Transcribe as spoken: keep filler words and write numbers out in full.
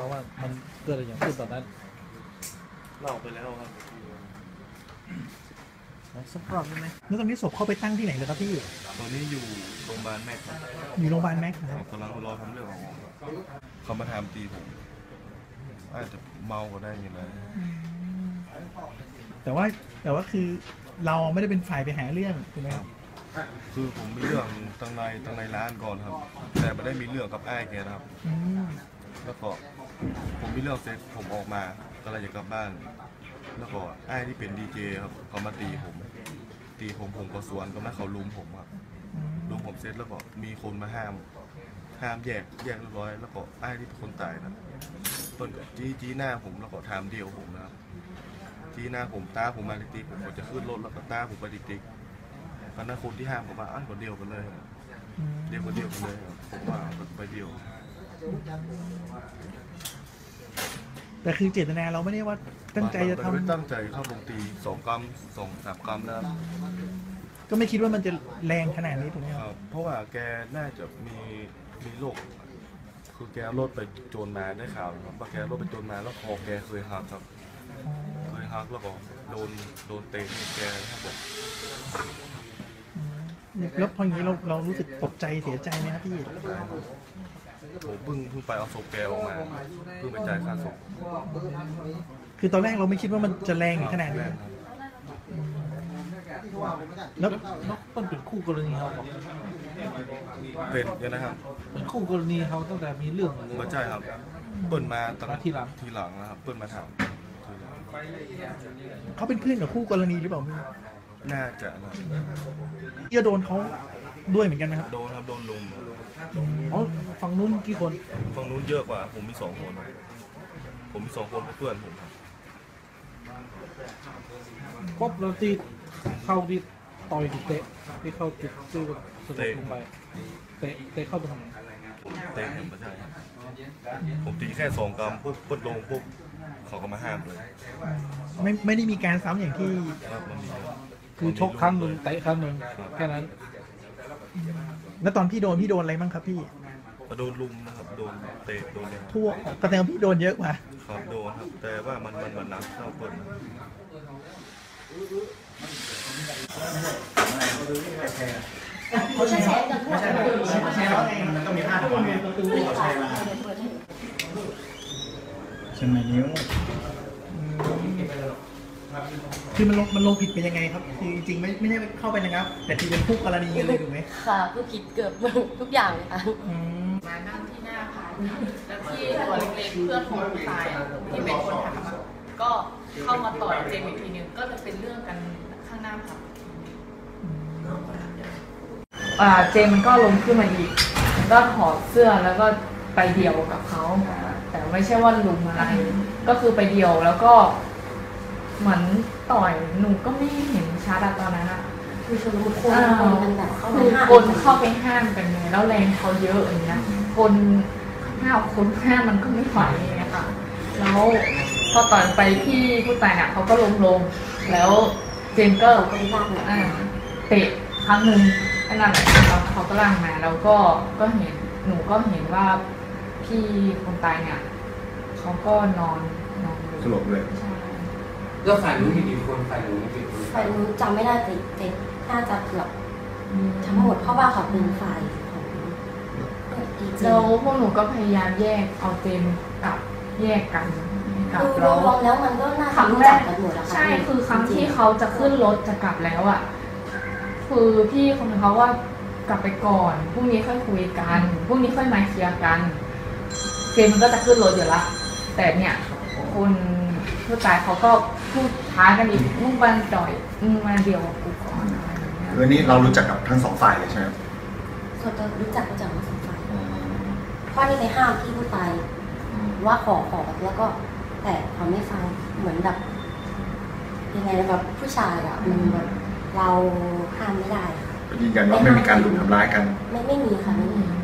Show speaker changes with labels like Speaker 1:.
Speaker 1: ฟังว่ามันเกิดอะไรอย่างขึ้นตอนนั้น
Speaker 2: เล่าไปแล้วครับ
Speaker 1: สักรอบได้ไหมแล้วตอนนี้ศพเข้าไปตั้งที่ไหนเลยครับพี่
Speaker 2: ตอนนี้อยู่โรงพยาบาลแม็กครับ
Speaker 1: อยู่โรงพยาบาลแม็กครับ
Speaker 2: กำลังรอทำเรื่องของเขามาทำตีผมอาจจะเมาก็ได้ยังไง
Speaker 1: แต่ว่าแต่ว่าคือเราไม่ได้เป็นฝ่ายไปหาเรื่องถูกไหมครับ
Speaker 2: คือผมมีเรื่องตั้งในตั้งในร้านก่อนครับแต่ไม่ได้มีเรื่องกับไอ้แกนะครับแล้วก็ผมมีเรื่องเสร็จผมออกมากำลังจะกลับบ้านแล้วก็ไอ้ที่เป็นดีเจครับเขามาตีผมตีผมผมก็สวนก็มาเขาลุมผมครับลุมผมเสร็จแล้วก็มีคนมาห้ามห้ามแยกแยกเรียบร้อยแล้วก็ไอ้ที่เป็นคนตายนะต้นก็จี้จี้หน้าผมแล้วก็ทำเดียวผมนะครับจี้หน้าผมตาผมมาติ๊กผมก็จะขึ้นรถแล้วก็ตาผมไปติ๊กตอนนั้นคนที่ห้ามผมว่าอันคนเดียวกันเลยเดียวกันเดียวกันเลยผมว่าไปเดียว
Speaker 1: แต่คือเจตนาเราไม่ได้ว่าตั้งใจจะทำ
Speaker 2: ไม่ตั้งใจเข้าลงตีสองกรัมสองสามกรัมนะครับ
Speaker 1: ก็ไม่คิดว่ามันจะแรงขนาดนี้ถูกไหม
Speaker 2: ครับเพราะว่าแกน่าจะมีมีโรคคือแกรถไปโจรมาได้ข่าวครับว่าแกรถไปโจรมาแล้วคอแกเคยหักครับเคยหักแล้วก็โดนโดนเตะแกครับผม
Speaker 1: แล้วพออย่างนี้เราเรารู้สึกตกใจเสียใจไหมครับพี่
Speaker 2: ผมเพิ่งเพิ่งไปเอาศพแกออกมาเพิ่งไปจ่ายค่าศพ
Speaker 1: คือตอนแรกเราไม่คิดว่ามันจะแรงขนาดนี้แล้ว
Speaker 3: มันเป็นคู่กรณีเขา
Speaker 2: เป็นยังนะครับ
Speaker 3: เป็นคู่กรณีเขาตั้งแต่มีเรื่อง
Speaker 2: มาใช่ครับเปิ้ลมาตั้ง
Speaker 3: ทีหลัง
Speaker 2: ทีหลังนะครับเปิ้ลมาถาม
Speaker 1: เขาเป็นเพื่อนกับคู่กรณีหรือเปล่าพี่
Speaker 2: น่าจะนะ
Speaker 1: ที่จะโดนเขาด้วยเหมือนกันนะครับ
Speaker 2: โดนครับโดนลุม
Speaker 3: อ๋อฝั่งนู้นกี่คน
Speaker 2: ฝั่งนู้นเยอะกว่าผมมีสองคนผมมีสองคนเพื่อนผมครับ
Speaker 3: ป๊บเราตีเข้าที่ต่อยเตะที่เข้าจุดที่สะดุดลงไปเตะเตะเข้าตรงไหน
Speaker 2: เตะผมไม่ใช่ผมตีแค่สองกรัมปุ๊บปุ๊บลงปุ๊บเขาก็มาห้ามเลย
Speaker 1: ไม่ไม่ได้มีการซ้ำอย่างที่
Speaker 3: คือชกครั้งหนึ่งเตะครั้งหนึ่งแค่นั้น
Speaker 1: แล้วตอนพี่โดนพี่โดนอะไรบ้างครับพี่
Speaker 2: โดนลุมนะครับโดนเตะโดนอะไร
Speaker 1: ทั่วกระแตงพี่โดนเยอะกว่า
Speaker 2: ครับโดนครับแต่ว่ามันมันมันหนักเท่าคน
Speaker 4: เขาใช้แชร์กันไม่ใช่ไม่ใช่มันต้องมีผ้าทำไงเขาใช้มา
Speaker 1: ใช่ไหมนิ้วคือมันลงมันลงผิดเป็นยังไงครับคือจริงๆไม่ไม่ใช่เข้าไปนะครับแต่ที่เป็นคู่กรณีกันเลยถูกไหม
Speaker 4: ค่ะคือผิดเกือบทุกอย่างเลยค่ะ
Speaker 5: มานั่งที่หน้าค่ะแล้วที่ตัวเล็กๆเพื่อนของผู้ตายที่เป็นคนทำก็เข้ามาต่อยเจมอีกทีนึงก็จะเป็นเรื่องกันข้างหน้าค่ะเจมมันก็ลงขึ้นมาอีกก็ถอดเสื้อแล้วก็ไปเดี่ยวกับเขาแต่ไม่ใช่ว่าลุมอะไรก็คือไปเดี่ยวแล้วก็เหมือนต่อยหนูก็ไม่เห็นชัดตอนนั้นอะ
Speaker 4: คือชนบุคคลมันแบบเข้า
Speaker 5: คือคนเข้าไปห้ามกันเลยแล้วแรงเขาเยอะอย่างเงี้ยคนห้าคนห้ามมันก็ไม่ไหวไงค่ะแล้วพอต่อยไปที่ผู้ตายเนี่ยเขาก็ล้มลงแล้วเจมก็เตะครั้งหนึ่งไอ้นั่นแหละเขาก็ล่างมาแล้วก็ก็เห็นหนูก็เห็นว่าพี่คนตายเนี่ยเขาก็นอนนอน
Speaker 2: สลบเลย
Speaker 6: แล้วฝ่ายนู้นกี่คนฝ่ายนู้นกี่คน
Speaker 4: ฝ่ายนู้นจำไม่ได้แต่แต่น่าจะเกือบทั้งหมดเพราะว่าเขาเป็นฝ่ายของ
Speaker 5: แล้วพวกหนูก็พยายามแยกเอาเจมกับแยกกัน
Speaker 4: กับเราแล้วมันก็น่าจะรู้จักกันหมดแล้วค่ะ
Speaker 5: ใช่คือครั้งที่เขาจะขึ้นรถจะกลับแล้วอ่ะคือพี่คนนึงเขาว่ากลับไปก่อนพรุ่งนี้ค่อยคุยกันพรุ่งนี้ค่อยมาเคลียร์กันเจมมันก็จะขึ้นรถอยู่ละแต่เนี่ยคนผู้ตายเขาก็พูดท้ากันอีกมึงวันจ่อยมึงมาเดียวกูก่อนอะไรอย่างเงี้ย
Speaker 6: คือนี้เรารู้จักกับทั้งสองฝ่ายเลยใช่ไหม
Speaker 4: ส่วนตัวรู้จักรู้จักทั้งสองฝ่ายเพราะนี่ไปห้ามพี่ผู้ตายว่าขอขอแล้วก็แต่เขาไม่ฟังเหมือนแบบยังไงแบบผู้ชายอ่ะมันแบบเราห้ามไม่ได้
Speaker 6: ยืนยันว่าไม่มีการลุมทำร้ายกัน
Speaker 4: ไม่ไม่มีค่ะไม่มี